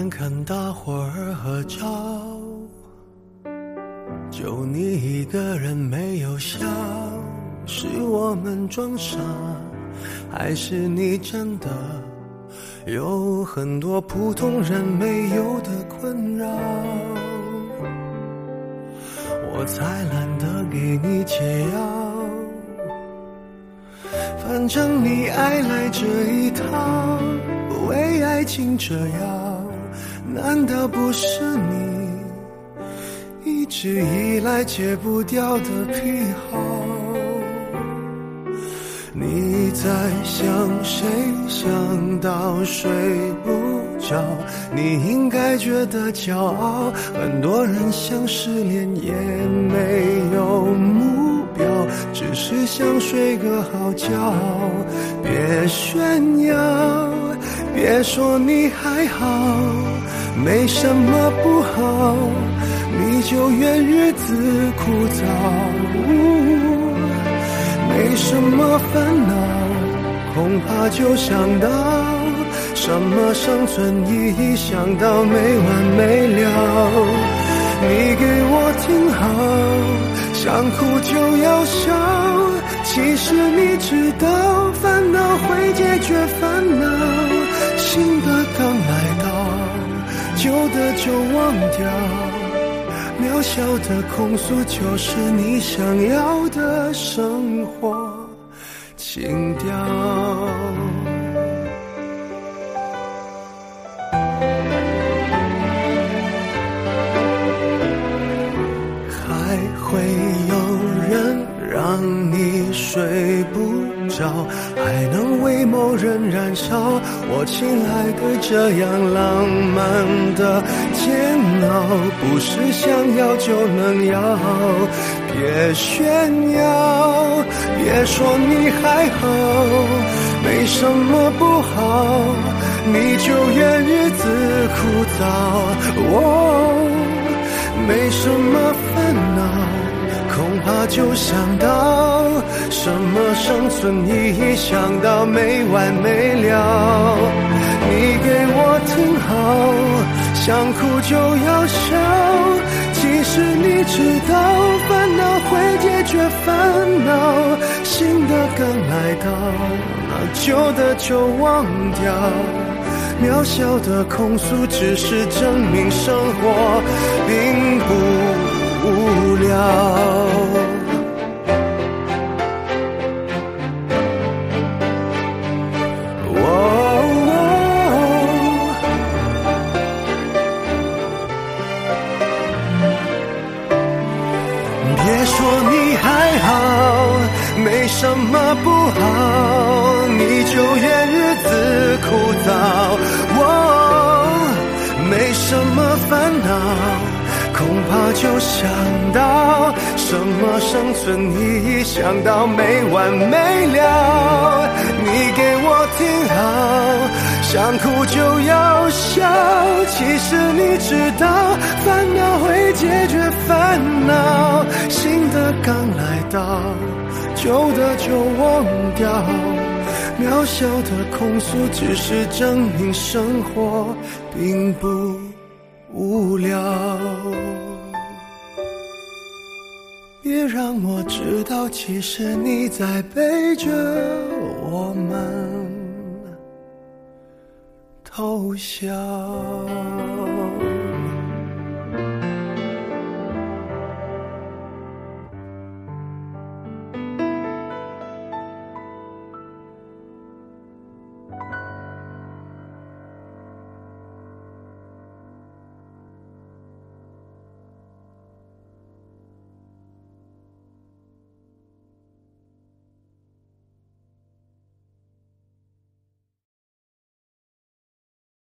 看看大伙儿合照，就你一个人没有笑，是我们装傻，还是你真的有很多普通人没有的困扰？我才懒得给你解药，反正你爱来这一套，为爱情折腰，难道不是你一直以来戒不掉的癖好？你在想谁，想到睡不着，你应该觉得骄傲。很多人想失恋也没有目标，只是想睡个好觉。别炫耀，别说你还好，没什么不好，你就怨日子枯燥。没什么烦恼，恐怕就想到什么生存意义，想到没完没了。你给我听好，想哭就要笑，其实你知道烦恼会解决烦恼，新的刚来到，旧的就忘掉，渺小的控诉就是你想要的生活情调。还会有人让你睡不着，还能为某人燃烧，我亲爱的这样浪漫的煎熬，不是想要就能要。别炫耀，别说你还好，没什么不好，你就怨日子枯燥。没什么烦恼，恐怕就想到什么生存意义，想到没完没了。你给我听好，想哭就要笑，其实你知道烦恼会解决烦恼，新的刚来到，那旧的就忘掉，渺小的控诉只是证明生活并不无聊。别说你还好，没什么不好，你就怨日子枯燥。没什么烦恼，恐怕就想到什么生存意义，想到没完没了。你给我听好，想哭就要笑，其实你知道烦恼会解决烦恼，新的刚来到，旧的就忘掉，渺小的控诉只是证明生活并不无聊。别让我知道，其实你在背着我们偷笑。